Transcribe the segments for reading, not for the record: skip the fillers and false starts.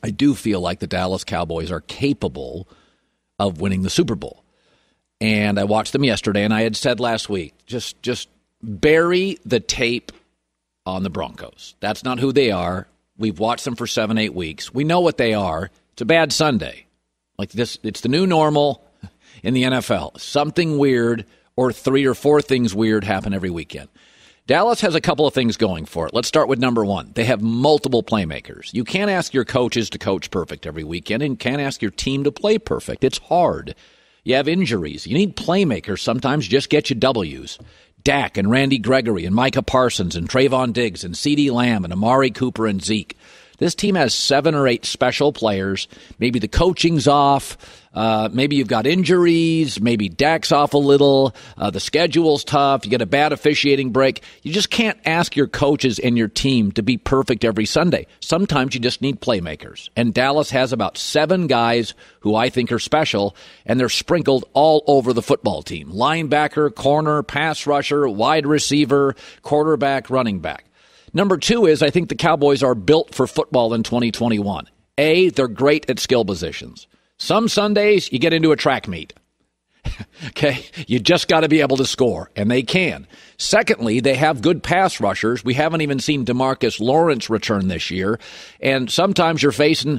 I do feel like the Dallas Cowboys are capable of winning the Super Bowl. And I watched them yesterday, and I had said last week, just bury the tape on the Broncos. That's not who they are. We've watched them for 7-8 weeks. We know what they are. It's a bad Sunday. Like this, it's the new normal in the NFL. Something weird or 3 or 4 things weird happen every weekend. Dallas has a couple of things going for it. Let's start with number one. They have multiple playmakers. You can't ask your coaches to coach perfect every weekend, and can't ask your team to play perfect. It's hard. You have injuries. You need playmakers sometimes just get you W's. Dak and Randy Gregory and Micah Parsons and Trayvon Diggs and CeeDee Lamb and Amari Cooper and Zeke. This team has 7 or 8 special players. Maybe the coaching's off. Maybe you've got injuries. Maybe Dak's off a little. The schedule's tough. You get a bad officiating break. You just can't ask your coaches and your team to be perfect every Sunday. Sometimes you just need playmakers. And Dallas has about 7 guys who I think are special, and they're sprinkled all over the football team. Linebacker, corner, pass rusher, wide receiver, quarterback, running back. Number 2 is I think the Cowboys are built for football in 2021. They're great at skill positions. Some Sundays you get into a track meet. Okay, you just got to be able to score, and they can. Secondly, they have good pass rushers. We haven't even seen DeMarcus Lawrence return this year, and sometimes you're facing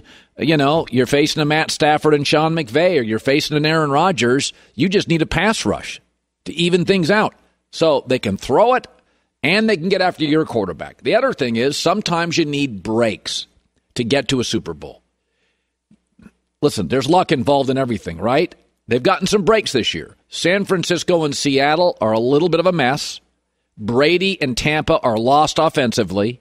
a Matt Stafford and Sean McVay, or you're facing an Aaron Rodgers. You just need a pass rush to even things out, so they can throw it and they can get after your quarterback. The other thing is sometimes you need breaks to get to a Super Bowl. Listen, there's luck involved in everything, right? They've gotten some breaks this year. San Francisco and Seattle are a little bit of a mess. Brady and Tampa are lost offensively.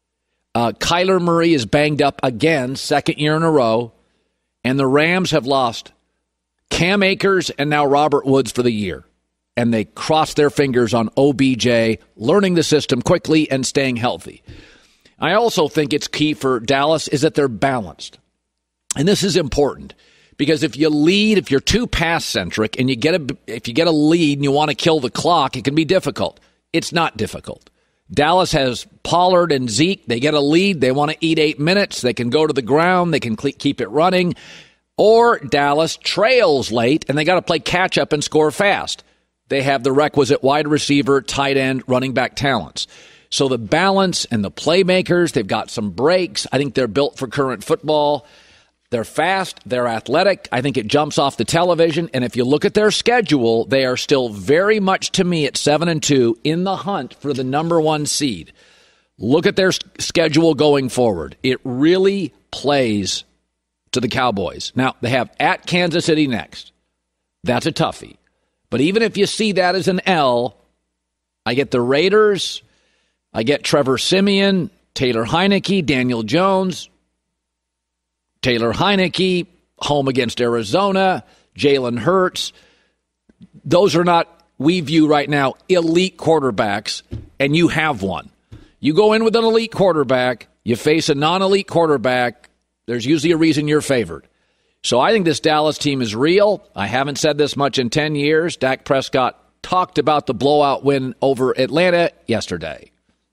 Kyler Murray is banged up again, 2nd year in a row. And the Rams have lost Cam Akers and now Robert Woods for the year. And they cross their fingers on OBJ, learning the system quickly and staying healthy. I also think it's key for Dallas is that they're balanced. And this is important because if you're too pass-centric and if you get a lead and you want to kill the clock, it can be difficult. It's not difficult. Dallas has Pollard and Zeke. They get a lead. They want to eat 8 minutes. They can go to the ground. They can keep it running. Or Dallas trails late and they got to play catch-up and score fast. They have the requisite wide receiver, tight end, running back talents. So the balance and the playmakers, they've got some breaks. I think they're built for current football. They're fast. They're athletic. I think it jumps off the television. And if you look at their schedule, they are still very much, to me, at 7-2 in the hunt for the number 1 seed. Look at their schedule going forward. It really plays to the Cowboys. Now, they have at Kansas City next. That's a toughie. But even if you see that as an L, I get the Raiders, I get Trevor Siemian, Taylor Heineke, Daniel Jones, Taylor Heineke, home against Arizona, Jalen Hurts. Those are not, we view right now, elite quarterbacks, and you have one. You go in with an elite quarterback, you face a non-elite quarterback, there's usually a reason you're favored. So I think this Dallas team is real. I haven't said this much in 10 years. Dak Prescott talked about the blowout win over Atlanta yesterday.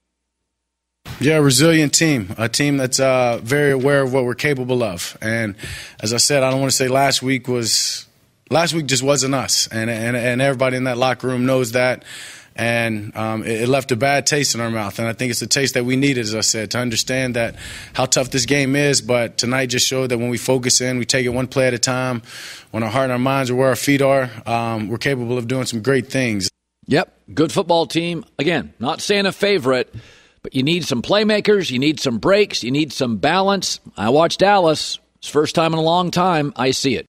Yeah, resilient team, a team that's very aware of what we're capable of. And as I said, I don't want to say last week just wasn't us. And everybody in that locker room knows that. And it left a bad taste in our mouth. And I think it's a taste that we needed, as I said, to understand that how tough this game is. But tonight just showed that when we focus in, we take it one play at a time, when our heart and our minds are where our feet are, we're capable of doing some great things. Yep, good football team. Again, not saying a favorite, but you need some playmakers, you need some breaks, you need some balance. I watched Dallas. It's the first time in a long time I see it.